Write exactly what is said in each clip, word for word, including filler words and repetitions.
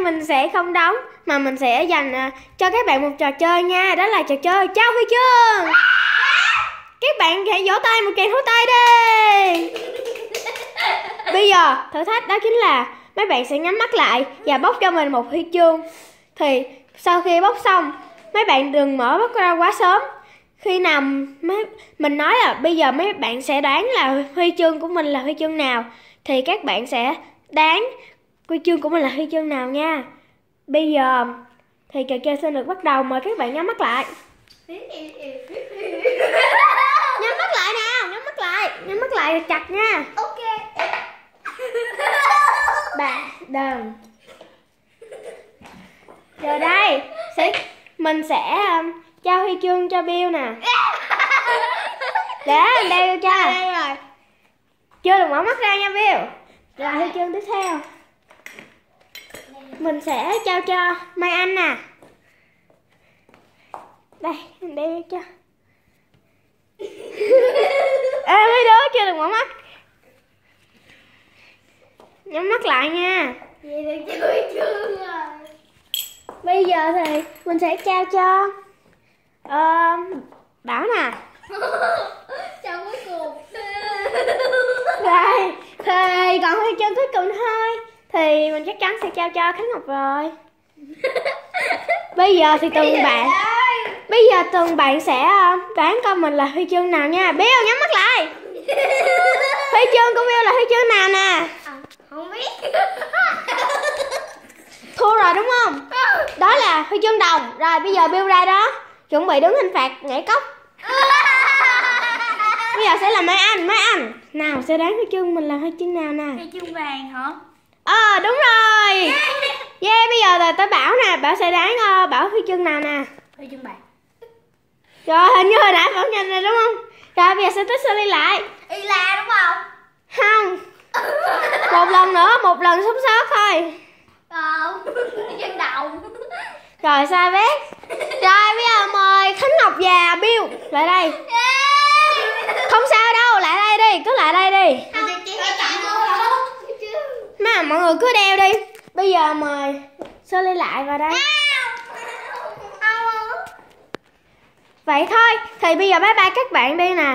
mình sẽ không đóng mà mình sẽ dành uh, cho các bạn một trò chơi nha. Đó là trò chơi trao huy chương. Các bạn hãy vỗ tay một tràng vỗ tay đi. Bây giờ thử thách đó chính là mấy bạn sẽ nhắm mắt lại và bóc cho mình một huy chương. Thì sau khi bóc xong, mấy bạn đừng mở mắt ra quá sớm. Khi nào mấy, mình nói là bây giờ mấy bạn sẽ đoán là huy chương của mình là huy chương nào, thì các bạn sẽ đoán huy chương của mình là huy chương nào nha. Bây giờ thì trò chơi sẽ được bắt đầu. Mời các bạn nhắm mắt lại. Nhắm mắt lại nào, nhắm mắt lại, nhắm mắt lại chặt nha. Ok. Bà đờn. Giờ đây sẽ mình sẽ um, trao huy chương cho Bill nè. Để anh đeo cho. Đây rồi. Chưa được mở mắt ra nha Bill. Rồi huy chương tiếp theo mình sẽ trao cho Mai Anh nè. Đây, anh đeo cho. Ê, mấy đứa chưa được mở mắt. Nhắm mắt lại nha. Vậy được chơi chương rồi. Bây giờ thì mình sẽ trao cho uh, Bảo nè. Chào cuối cùng. Rồi, thì còn huy chương cuối cùng thôi. Thì mình chắc chắn sẽ trao cho Khánh Ngọc rồi. Bây giờ thì từng bạn Bây giờ từng bạn sẽ đoán coi mình là huy chương nào nha. Bill nhắm mắt lại. Huy chương của Bill là huy chương nào nè? À, không biết. Thua rồi đúng không? Đó là huy chương đồng. Rồi bây giờ Bill ra đó, chuẩn bị đứng hình phạt nhảy cốc. Bây giờ sẽ là Mai Anh. Mai Anh nào sẽ đoán huy chương mình là huy chương nào nè? Huy chương vàng hả? Ờ à, đúng rồi. Yeah, bây giờ là tới Bảo nè. Bảo sẽ đoán uh, Bảo huy chương nào nè? Huy chương bạc. Rồi hình như hồi nãy Bảo nhìn rồi đúng không? Rồi bây giờ sẽ tới Sally lại. Y la đúng không? Không. Một lần nữa, một lần sống sót thôi. Không. Huy chương đồng. Rồi sai vét. Rồi bây giờ mời Khánh Ngọc và Bill lại đây. Không sao đâu, lại đây đi, cứ lại đây đi. Mà mọi người cứ đeo đi. Bây giờ mời Sally lại vào đây. Vậy thôi, thì bây giờ bye bye các bạn đi nè.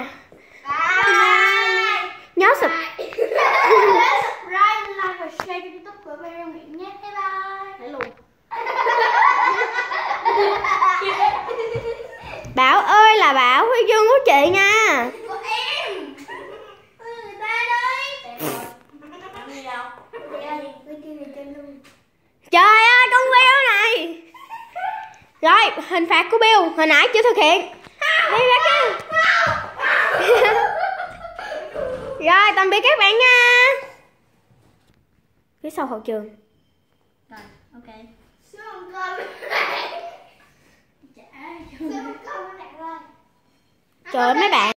Bye. Nhớ sub. Nhớ subscribe, like và share kênh YouTube của Mary Nguyễn nhé. Bye bye. Để luôn. Bảo ơi là Bảo, huy chương của chị nha. Của em. Người ta đây. Làm gì đâu? Huy chương này trên luôn. Trời ơi con Bill này. Rồi hình phạt của Bill hồi nãy chưa thực hiện. Đi ra kia. Rồi tạm biệt các bạn nha. Phía sau hậu trường. Rồi, ok. Xuống con. Chả. Xuống con đặt rồi. Trời ơi mấy bạn.